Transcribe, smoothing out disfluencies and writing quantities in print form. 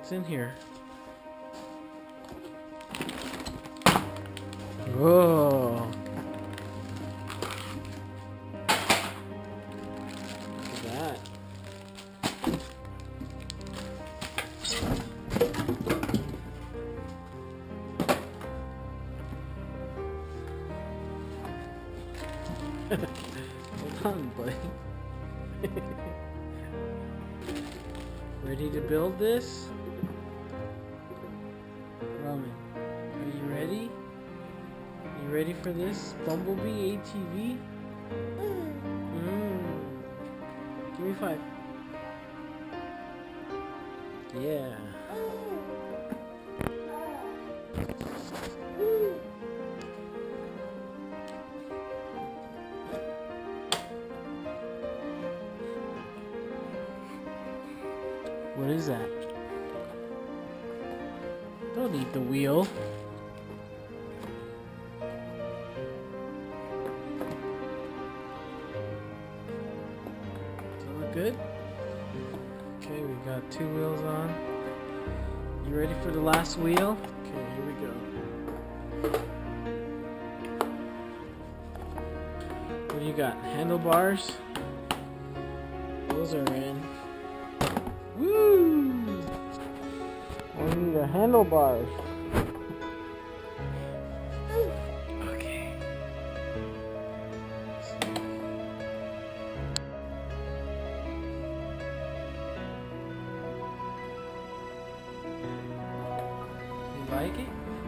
What's in here? Whoa. Look at that. Hold on, buddy. Ready to build this? Ramen, are you ready? You ready for this Bumblebee ATV? Give me 5. Yeah. What is that? Don't eat the wheel. Does that look good? Okay, we got 2 wheels on. You ready for the last wheel? Okay, here we go. What do you got? Handlebars? Those are in. Woo! We need the handlebars. Okay. You like it?